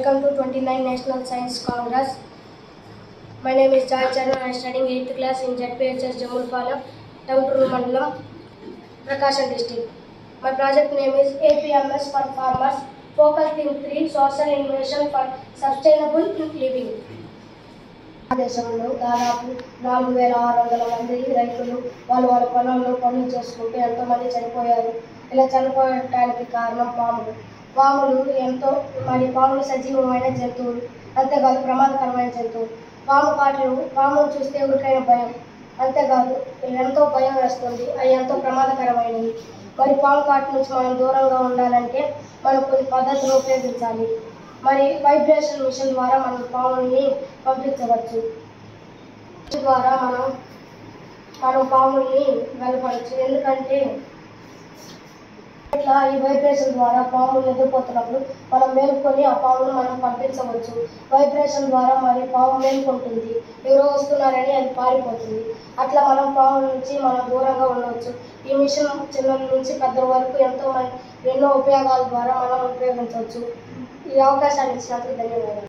Welcome to 29 National Science Congress. My name is Jai Charan. I am studying 8th class in ZPHS Jamulpalam, Tavturu Mandalam, Prakasam district. My project name is APMS for Farmers, Focal Theme 3, Social Innovation for Sustainable Living. దేశంలో దాదాపు 4600 మంది రైతులు వాళ్ళ పొలంలో పనులు చేసుకుంటూ ఎంతోమంది చనిపోయారు. ఇలా చనిపోవడానికి కారణం పాములు ఎంతో పాములు సజీవమైన జంతువులు, అంతేకాదు ప్రమాదకరమైన జంతువులు. పామును చూస్తే ఎవరికైనా భయం, అంతేకాదు ఎంతో భయం వేస్తుంది. అవి ఎంతో ప్రమాదకరమైనవి. మరి పాము కాటు నుంచి మనం దూరంగా ఉండాలంటే మనం కొన్ని పద్ధతులు ఉపయోగించాలి. మరి వైబ్రేషన్ మిషన్ ద్వారా మనం పాముల్ని పంపించవచ్చు. ద్వారా మనం పాముల్ని వెళ్ళపడచ్చు. ఎందుకంటే ఇట్లా ఈ వైబ్రేషన్ ద్వారా పాములు నిద్రపోతున్నప్పుడు మనం మేలుకొని ఆ పామును మనం పంపించవచ్చు. వైబ్రేషన్ ద్వారా మరి పాము మేలుకుంటుంది, ఎవరో వస్తున్నారని అది పారిపోతుంది. అట్లా మనం పాముల నుంచి మనం దూరంగా ఉండవచ్చు. ఈ మిషన్ చిన్న నుంచి పెద్ద వరకు ఎన్నో ఉపయోగాల ద్వారా మనం ఉపయోగించవచ్చు. ఈ అవకాశాన్ని ఇచ్చినందుకు ధన్యవాదాలు.